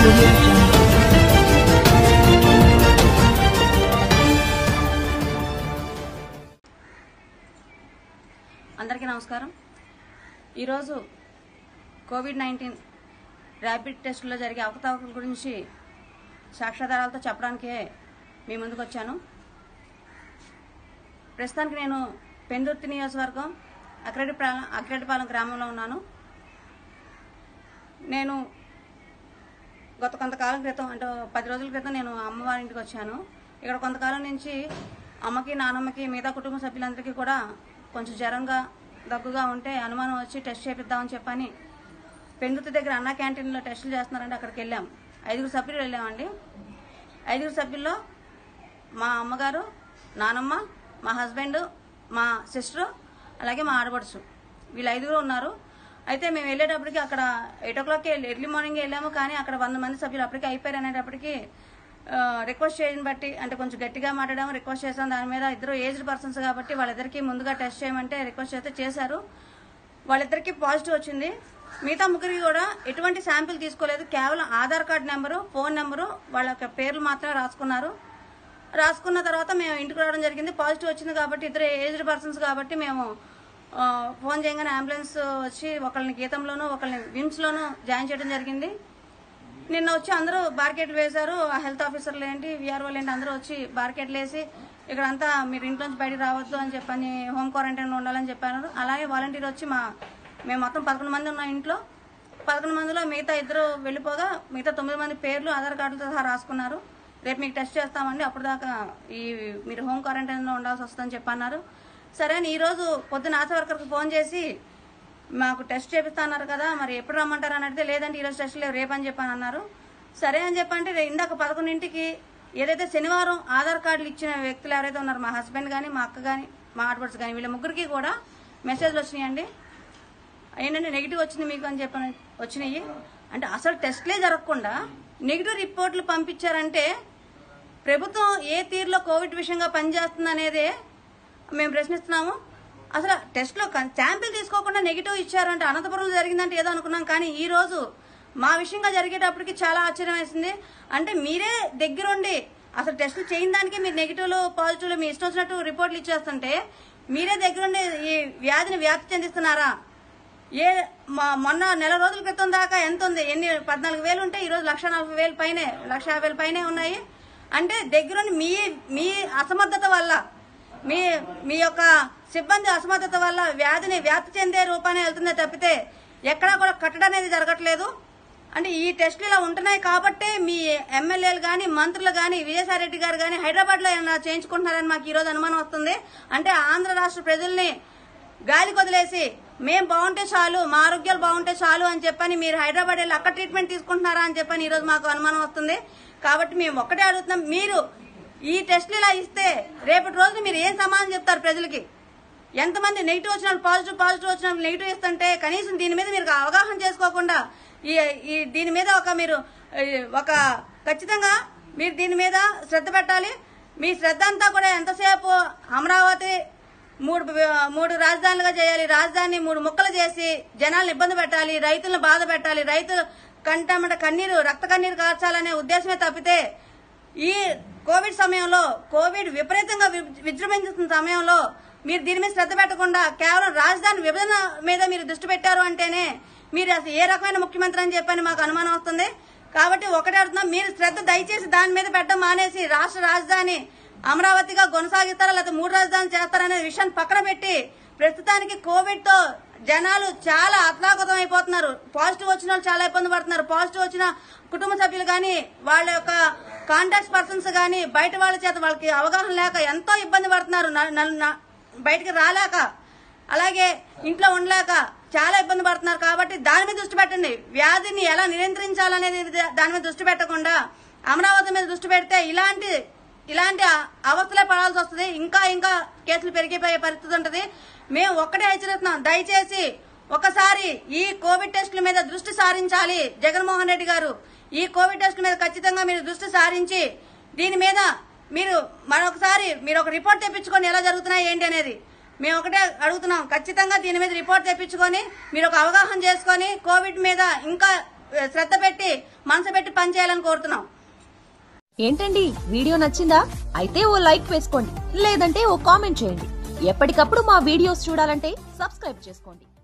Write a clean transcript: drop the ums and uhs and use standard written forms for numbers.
అందరికీ నమస్కారం. ఈరోజు కోవిడ్-19 ర్యాపిడ్ టెస్టుల్లో జరిగే అవకతవకల గురించి సాక్ష్యాధారాలతో చెప్పడానికే మీ ముందుకు వచ్చాను. ప్రస్తుతానికి నేను పెందుర్తి నియోజకవర్గం అక్రెడిపాలెం గ్రామంలో ఉన్నాను. నేను గత కొంతకాలం క్రితం అంటే 10 రోజుల క్రితం నేను అమ్మవారి ఇంటికి వచ్చాను. ఇక్కడ కొంతకాలం నుంచి అమ్మకి నానమ్మకి మిగతా కుటుంబ సభ్యులందరికీ కూడా కొంచెం జ్వరంగా దగ్గుగా ఉంటే అనుమానం వచ్చి టెస్ట్ చేపిద్దామని చెప్పని పెందుర్తి దగ్గర అన్నా క్యాంటీన్లో టెస్టులు చేస్తున్నారంటే అక్కడికి వెళ్ళాం. 5 సభ్యులు వెళ్ళామండి. 5 సభ్యుల్లో మా అమ్మగారు, నానమ్మ, మా హస్బెండ్, మా సిస్టర్, అలాగే మా ఆడపడుచు, వీళ్ళు 5 ఉన్నారు. అయితే మేము వెళ్ళేటప్పటికి అక్కడ 8 o'clock ఎర్లీ మార్నింగ్ వెళ్ళాము. కానీ అక్కడ 100 మంది సభ్యులు అప్పటికే అయిపోయారు. అనేటప్పటికి రిక్వెస్ట్ చేయని బట్టి అంటే కొంచెం గట్టిగా మాట్లాడాము, రిక్వెస్ట్ చేసాం. దాని మీద 2 ఏజ్డ్ పర్సన్స్ కాబట్టి వాళ్ళిద్దరికీ ముందుగా టెస్ట్ చేయమంటే రిక్వెస్ట్ చేస్తే చేశారు. వాళ్ళిద్దరికీ పాజిటివ్ వచ్చింది. మిగతా ముగ్గురికి కూడా ఎటువంటి శాంపిల్ తీసుకోలేదు. కేవలం Aadhaar card number, phone number, వాళ్ళ పేర్లు మాత్రమే రాసుకున్నారు. రాసుకున్న తర్వాత మేము ఇంటికి రావడం జరిగింది. పాజిటివ్ వచ్చింది కాబట్టి 2 ఏజ్డ్ పర్సన్స్ కాబట్టి మేము ఫోన్ చేయగానే అంబులెన్స్ వచ్చి ఒకళ్ళని గీతంలోనూ ఒకళ్ళని విమ్స్లోనూ జాయిన్ చేయడం జరిగింది. నిన్న వచ్చి అందరూ బార్కెట్లు వేశారు. హెల్త్ ఆఫీసర్లు ఏంటి, విఆర్ఓలు ఏంటి, అందరూ వచ్చి బార్కెట్లు వేసి ఇక్కడంతా మీరు ఇంట్లోంచి బయటకు రావద్దు అని చెప్పని హోమ్ క్వారంటైన్లో ఉండాలని చెప్పారు. అలాగే వాలంటీర్ వచ్చి మేము మొత్తం 11 మంది ఉన్నాం ఇంట్లో. 11 మందిలో మిగతా 2 వెళ్ళిపోగా మిగతా 9 మంది పేర్లు ఆధార్ కార్డులతో సహా రాసుకున్నారు. రేపు మీకు టెస్ట్ చేస్తామండి, అప్పుడు దాకా మీరు హోమ్ క్వారంటైన్లో ఉండాల్సి వస్తుందని చెప్పన్నారు. సరే అని ఈరోజు పొద్దున ఆశా వర్కర్కి ఫోన్ చేసి మాకు టెస్ట్ చేపిస్తా అన్నారు కదా, మరి ఎప్పుడు రమ్మంటారు అని అడిగితే లేదంటే ఈరోజు టెస్ట్ లేవు, రేపు అని చెప్పని అన్నారు. సరే అని చెప్పంటే ఇందాక 11ంటికి ఏదైతే శనివారం ఆధార్ కార్డులు ఇచ్చిన వ్యక్తులు ఎవరైతే ఉన్నారో మా హస్బెండ్ కానీ, మా అక్క కానీ, మా ఆడపడుచు కానీ, వీళ్ళ ముగ్గురికి కూడా మెసేజ్లు వచ్చినాయండి. ఏంటంటే నెగిటివ్ వచ్చింది మీకు అని చెప్పని వచ్చినాయి. అంటే అసలు టెస్ట్లే జరగకుండా నెగిటివ్ రిపోర్ట్లు పంపించారంటే ప్రభుత్వం ఏ తీరులో కోవిడ్ విషయంగా పనిచేస్తుంది అనేది మేము ప్రశ్నిస్తున్నాము. అసలు టెస్ట్లో శాంపిల్ తీసుకోకుండా నెగిటివ్ ఇచ్చారంటే అనంతపురంలో జరిగిందంటే ఏదో అనుకున్నాం. కానీ ఈ రోజు మా విషయంగా జరిగేటప్పటికి చాలా ఆశ్చర్యం వేసింది. అంటే మీరే దగ్గరుండి అసలు టెస్టులు చేయని దానికి మీరు నెగిటివ్లు పాజిటివ్లు మీ ఇష్టం వచ్చినట్టు రిపోర్ట్లు ఇచ్చేస్తుంటే మీరే దగ్గరుండి ఈ వ్యాధిని వ్యాప్తి చెందిస్తున్నారా? మొన్న నెల రోజుల క్రితం దాకా ఎంత ఉంది? 14,000 ఉంటే ఈరోజు 1,40,000 పైనే, 1,50,000 పైనే ఉన్నాయి. అంటే దగ్గరుండి మీ అసమర్థత వల్ల, మీ యొక్క సిబ్బంది అసమర్థత వల్ల వ్యాధిని వ్యాప్తి చెందే రూపాన్ని వెళ్తుందే తప్పితే ఎక్కడా కూడా కట్టడం అనేది జరగట్లేదు. అంటే ఈ టెస్టులు ఇలా ఉంటున్నాయి కాబట్టి మీ ఎమ్మెల్యేలు కానీ, మంత్రులు కానీ, విజయసాయిరెడ్డి గారు కానీ హైదరాబాద్ లో ఏమైనా చేయించుకుంటున్నారని మాకు ఈ రోజు అనుమానం వస్తుంది. అంటే ఆంధ్ర రాష్ట్ర ప్రజల్ని గాలి కొదిలేసి మేం బాగుంటే చాలు, మా ఆరోగ్యాలు బాగుంటే చాలు అని చెప్పని మీరు హైదరాబాద్ వెళ్ళి అక్కడ ట్రీట్మెంట్ తీసుకుంటున్నారా అని చెప్పని ఈ రోజు మాకు అనుమానం వస్తుంది. కాబట్టి మేము ఒక్కటే అడుగుతున్నాం, మీరు ఈ టెస్టులు ఇలా ఇస్తే రేపటి రోజున మీరు ఏం సమాధానం చెప్తారు ప్రజలకి? ఎంతమంది నెగిటివ్ వచ్చిన పాజిటివ్ వచ్చిన నెగిటివ్ ఇస్తుంటే కనీసం దీని మీద మీరు అవగాహన చేసుకోకుండా దీని మీద ఒక ఖచ్చితంగా మీరు దీని మీద శ్రద్ధ పెట్టాలి. మీ శ్రద్ధ అంతా కూడా ఎంతసేపు అమరావతి మూడు రాజధానులుగా చేయాలి, రాజధాని 3 ముక్కలు చేసి జనాలను ఇబ్బంది పెట్టాలి, రైతులను బాధ పెట్టాలి, రైతులు కంటమట కన్నీరు రక్త కన్నీరు కార్చాలనే ఉద్దేశమే తప్పితే ఈ కోవిడ్ సమయంలో కోవిడ్ విపరీతంగా విజృంభిస్తున్న సమయంలో మీరు దీని మీద శ్రద్ధ పెట్టకుండా కేవలం రాజధాని విభజన మీద మీరు దృష్టి పెట్టారు అంటేనే మీరు అసలు ఏ రకమైన ముఖ్యమంత్రి అని చెప్పని మాకు అనుమానం వస్తుంది. కాబట్టి ఒకటే అడుగుతున్నాం, మీరు శ్రద్ధ దయచేసి దాని మీద పెట్టడం మానేసి రాష్ట్ర రాజధాని అమరావతిగా కొనసాగిస్తారా లేకపోతే 3 రాజధానులు చేస్తారనే విషయాన్ని పక్కన పెట్టి ప్రస్తుతానికి కోవిడ్ తో జనాలు చాలా అతలాకుతం అయిపోతున్నారు. పాజిటివ్ వచ్చిన వాళ్ళు చాలా ఇబ్బంది పడుతున్నారు. పాజిటివ్ వచ్చిన కుటుంబ సభ్యులు కానీ, వాళ్ళ యొక్క కాంటాక్ట్ పర్సన్స్ కానీ బయట వాళ్ళ చేత వాళ్ళకి అవగాహన లేక ఎంతో ఇబ్బంది పడుతున్నారు. బయటకు రాలేక, అలాగే ఇంట్లో ఉండలేక చాలా ఇబ్బంది పడుతున్నారు. కాబట్టి దాని మీద దృష్టి పెట్టండి. వ్యాధిని ఎలా నియంత్రించాలనేది దాని మీద దృష్టి పెట్టకుండా అమరావతి మీద దృష్టి పెడితే ఇలాంటి అవస్థలే పడాల్సి వస్తుంది. ఇంకా కేసులు పెరిగిపోయే పరిస్థితి ఉంటుంది. మేము ఒక్కటే హెచ్చరిస్తున్నాం, దయచేసి ఒకసారి ఈ కోవిడ్ టెస్టుల మీద దృష్టి సారించాలి. జగన్మోహన్ రెడ్డి గారు ఈ కోవిడ్ టెస్టుల మీద ఖచ్చితంగా మీరు దృష్టి సారించి దీని మీద మీరు మరొకసారి ఒక రిపోర్ట్ తెప్పించుకొని ఎలా జరుగుతున్నాయి ఏంటి అనేది మేము ఒకటే అడుగుతున్నాం. ఖచ్చితంగా దీని మీద రిపోర్ట్ తెప్పించుకొని మీరు ఒక అవగాహన చేసుకొని కోవిడ్ మీద ఇంకా శ్రద్ధ పెట్టి మనసు పెట్టి పని చేయాలని కోరుతున్నాం. ఏంటండి వీడియో నచ్చిందా? అయితే ఓ లైక్ వేసుకోండి, లేదంటే ఓ కామెంట్ చేయండి. ఎప్పటికప్పుడు మా వీడియోస్ చూడాలంటే సబ్స్క్రైబ్ చేసుకోండి.